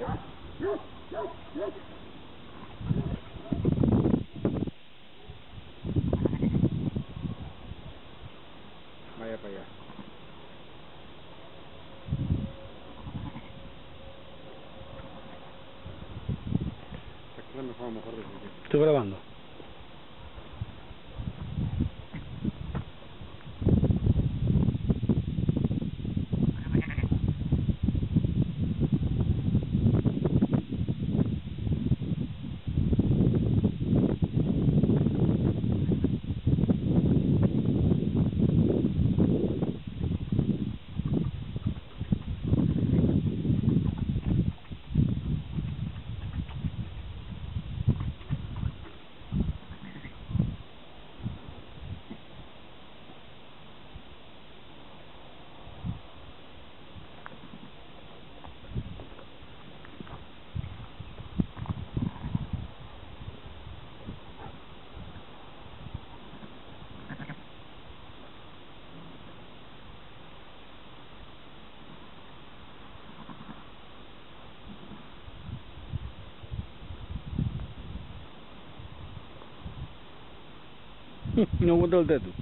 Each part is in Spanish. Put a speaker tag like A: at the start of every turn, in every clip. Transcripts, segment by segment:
A: Vaya para allá. Aquí la mejor de seguir.
B: Estoy grabando. No aguanta el dedo.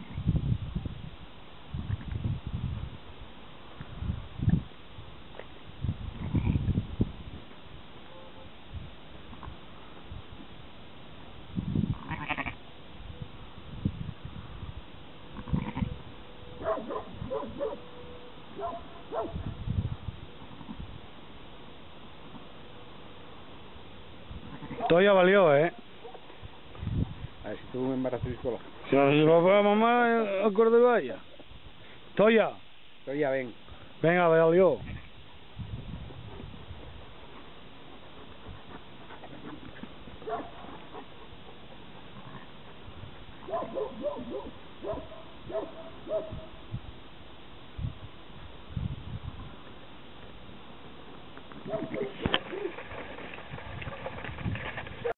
B: Todo ya valió,
A: A ver si tuvo un embarazo psicológico.
B: Si mamá acorde vaya. Toya,
A: Toya, ven.
B: venga, valió.